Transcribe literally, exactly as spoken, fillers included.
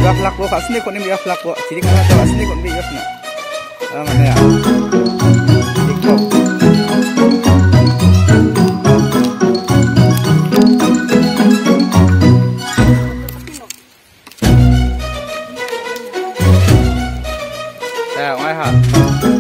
akhlak lo kat sini kon ni akhlak lo jadi kan kat sini kon bi yasna ah mana ya TikTok Đây, ngoài hả?